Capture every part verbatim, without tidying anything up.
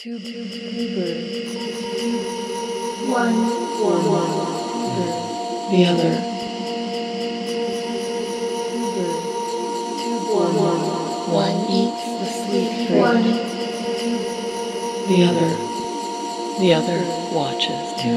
two, two, two birds. One, One, one, two birds. The other, Two birds. Two, one, one. one eats the sweet fruit. One, the other, the other watches. Two,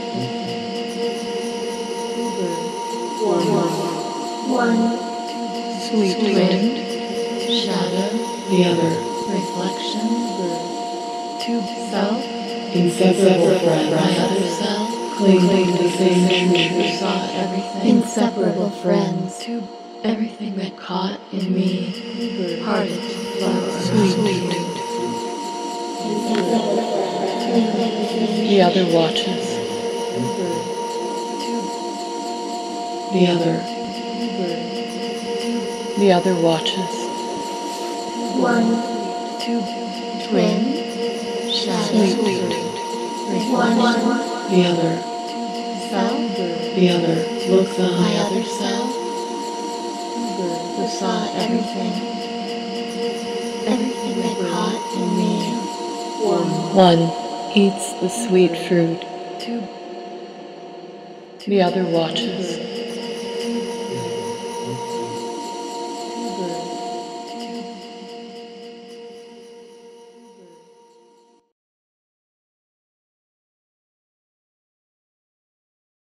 two birds. One, one. one Sweet wind, shadow, the other, reflection, Two, self, inseparable my friends, other self, cling to the same who truth. saw everything, inseparable friends, two, everything that caught in me, two birds. parted to flow. Sweet. The other watches. Two birds. Two, The other, two birds. the other watches. One, Two, twin, shadow, Sweet. reflection, The other, self, the other looks my on. other self, who saw everything, everything that caught in me. One eats the sweet fruit, two, the other watches.